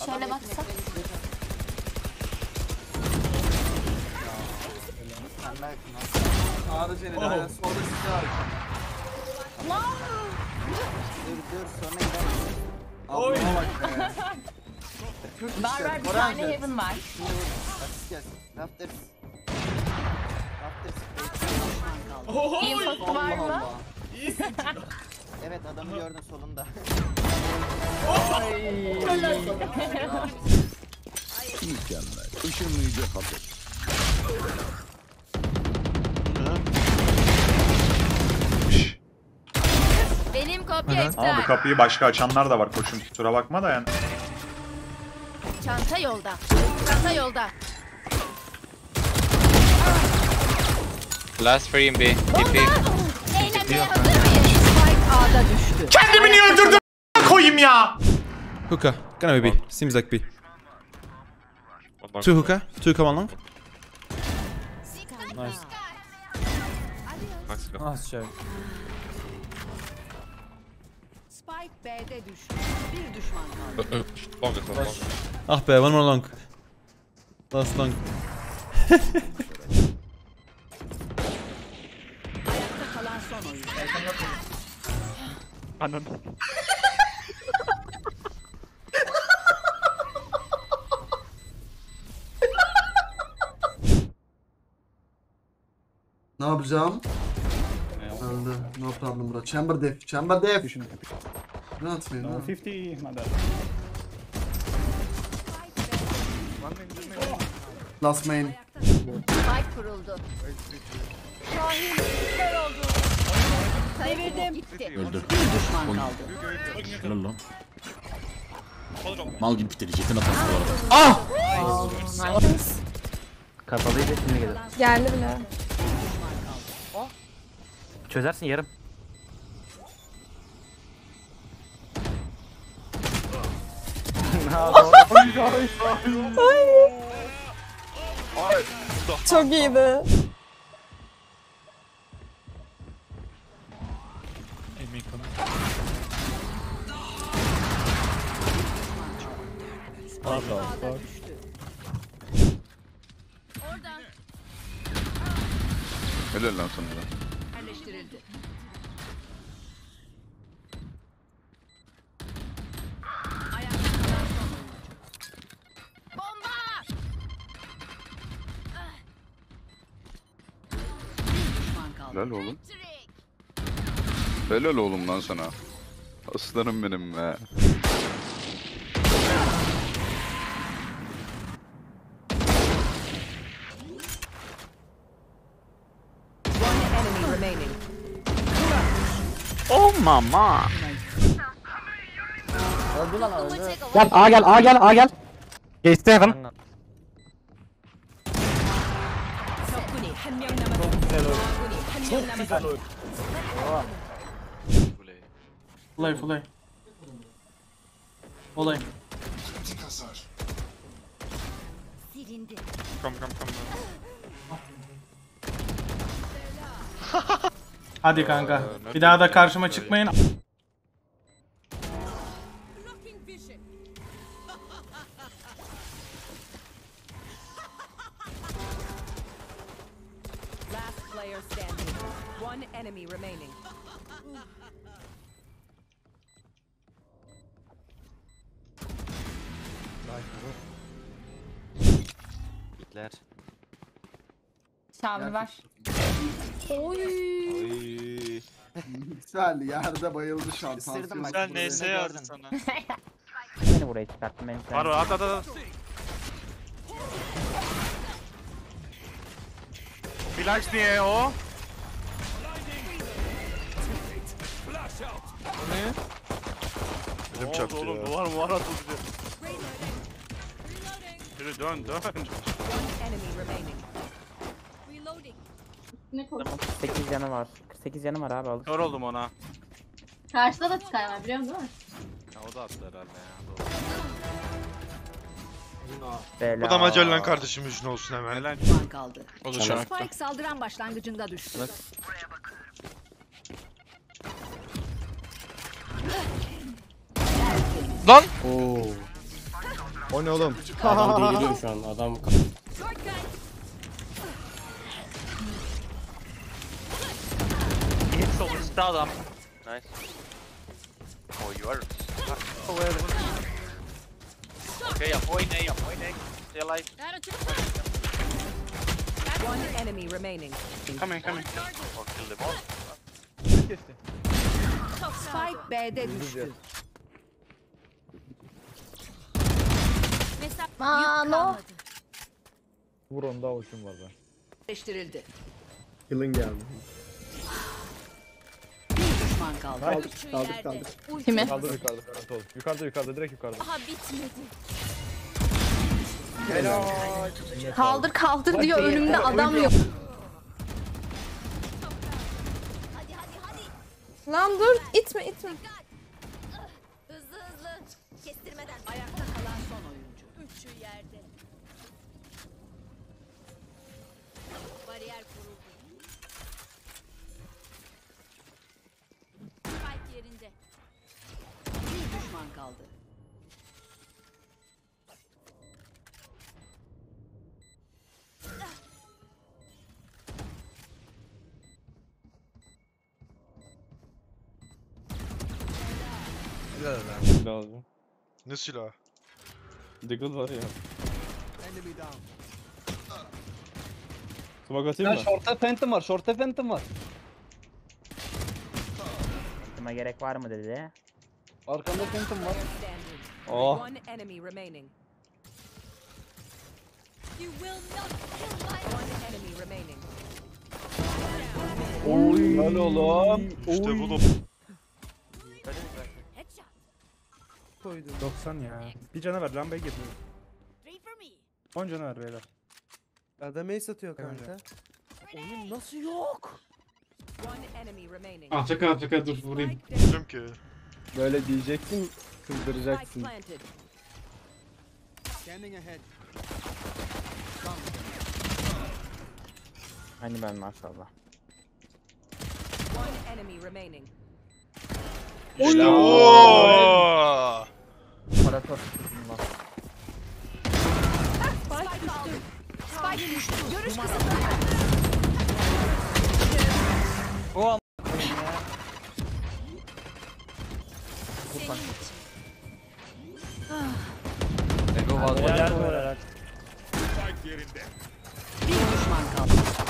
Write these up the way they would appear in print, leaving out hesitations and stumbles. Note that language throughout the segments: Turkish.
Şöyle baksa. Ağrı Cennet. Solda size var. Dur sonra gidelim. Oy. Bak be. Var bir tane heaven var. Asist gelsin. Rafters. Infosu var mı? Evet adamı gördün solunda. Mükemmel. Işınlayıcı hazır. Benim kopya iptal. Abi kapıyı başka açanlar da var koçum. Kusura bakma da yani. Çanta yolda. Çanta yolda. Last free in B. TP. Eğlenmeye hazır mıyız? Spike A'da düştü. Kendimi niye öldürdüm? Koyayım ya. Hookah. Gonna be B. Seems like B. Two hookah. Two come along. Let's go. Nice şey. Spike B'de düştü. Bir düşman kaldı. Long. Ah be, one more long. Last long. Ayakta kalan son oyun. Ananı. Ne yapacağım? Öldü. No problem bro. Chamber def. Chamber def. Ne atmayın ha? 50, my bad. Last main. Spike kuruldu. Şahin kör oldu. Devirdim. Gitti. Öldü. Bir düşman kaldı. Helal lan. Mal gibi bitirecektin hatası bu arada. Kapalıydı şimdi gelir. Geldi bile. Çözersin yarım. Çok iyiydi. A'da düştü. Orada. Helal lan sana. Yerleştirildi. Ayakta kalan son oyuncu. Bomba! Bir düşman kaldı. Helal oğlum. Helal oğlum lan sana. Aslanım benim be. Oh mama. Öldü lan öldü. Gel A gel. Geçti heaven. 적군이 한 명 남았습니다. 아군이 한 명 남았습니다. Fulay. Olay. Silindi. Come. Hadi kanka. Bir daha da karşıma çıkmayın. Last player standing. One enemy remaining. Bitler. Şavi var. Oy. Güzel yerde bayıldı şu an. Isırdım bak. Sen Bunu NS gördün. yazdı sana. Beni buraya çıkarttım beni. Var at. Flash diye o. Ne? Elim çaktı oğlum, ya. Duvar atıldı. Yürü dön. One enemy remaining. Reloading. Ne kork. 48 canı var. 48 canı var abi alır. Kör oldum ona. Karşıda da Sky var biliyor musun değil mi? Ya, o da attı herhalde ya. Bela. Bu da Magellan kardeşim yüzüne olsun hemen. Helal. Düşman kaldı. O da şu an. Spike saldıran başlangıcında düştü. Lan! Oo. O ne oğlum? Adam deliriyor şu an adam. Hit sol üstte adam. Nice. Oh you are. Okay yap oynay. Stay alive. One enemy remaining. Coming. Or kill them all. Spike B'de düştü. Mano. Vur onda hoşum var ben. Değiştirildi. Yılın geldi. Bir düşman kaldı. Kaldık. Kimi? Kaldır yukarıda direkt yukarıda. Aha bitmedi. Kaldır diyor önümde adam yok. Lan dur itme. Hızlı. Kestirmeden. Ayakta kalan son oyuncu. Üçü yerde. Bariyer kuruldu. Spike yerinde. Bir düşman kaldı. Ne silah? Diggle var ya. Smoke atayım mı? Short'ta Phantom var. Kime gerek var mı dedi. Arkamda Phantom var. Oh. One enemy remaining. One enemy remaining. Oy. Lan oğlum. İşte bu da. 90 ya. Bir canavar lambayı getiriyor. 10 canavar beyler. Adam ace atıyor kanka. Oyun nasıl yok? One enemy remaining. Afrika dur vurayım. Bilmiyorum ki. Böyle diyeceksin, Spike kızdıracaksın. planted. Hani ben maşallah. One enemy remaining. Oo! Parator kızımla. Spike düştü. Görüş kısıtlı. Ego var. Bir düşman kaldı.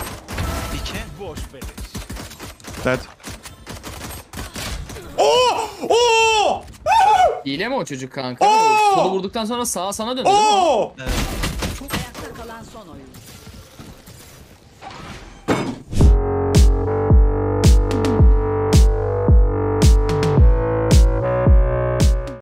Dead. Hile mi o çocuk kanka? Solu vurduktan sonra sağa sana döndü. Ayakta kalan son oyuncu.